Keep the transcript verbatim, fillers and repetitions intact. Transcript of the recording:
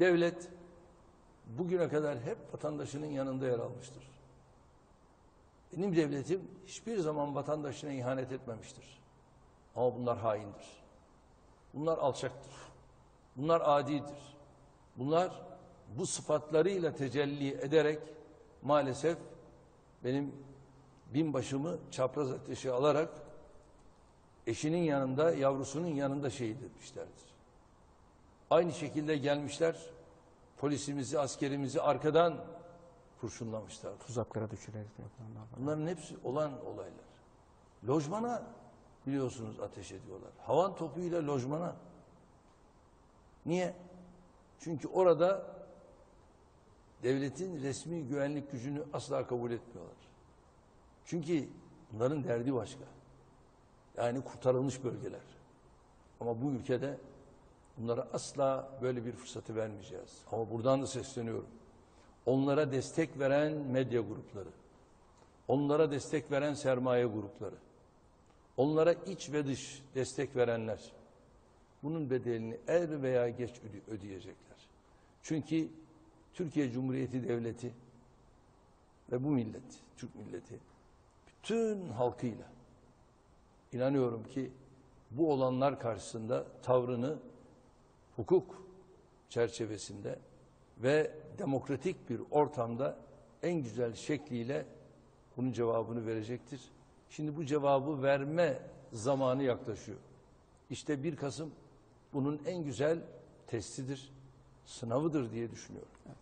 Devlet bugüne kadar hep vatandaşının yanında yer almıştır. Benim devletim hiçbir zaman vatandaşına ihanet etmemiştir. Ama bunlar haindir. Bunlar alçaktır. Bunlar adidir. Bunlar bu sıfatlarıyla tecelli ederek maalesef benim binbaşımı çapraz ateşe alarak eşinin yanında, yavrusunun yanında şehit etmişlerdir. Aynı şekilde gelmişler, polisimizi, askerimizi arkadan kurşunlamışlar. Tuzaklara düşürerek yapılanlar var. Bunların hepsi olan olaylar. Lojmana biliyorsunuz ateş ediyorlar. Havan topuyla lojmana. Niye? Çünkü orada devletin resmi güvenlik gücünü asla kabul etmiyorlar. Çünkü bunların derdi başka. Yani kurtarılmış bölgeler. Ama bu ülkede bunlara asla böyle bir fırsatı vermeyeceğiz. Ama buradan da sesleniyorum. Onlara destek veren medya grupları, onlara destek veren sermaye grupları, onlara iç ve dış destek verenler, bunun bedelini er veya geç ödeyecekler. Çünkü Türkiye Cumhuriyeti Devleti ve bu millet, Türk milleti, bütün halkıyla inanıyorum ki bu olanlar karşısında tavrını hukuk çerçevesinde ve demokratik bir ortamda en güzel şekliyle bunun cevabını verecektir. Şimdi bu cevabı verme zamanı yaklaşıyor. İşte bir Kasım bunun en güzel testidir, sınavıdır diye düşünüyorum.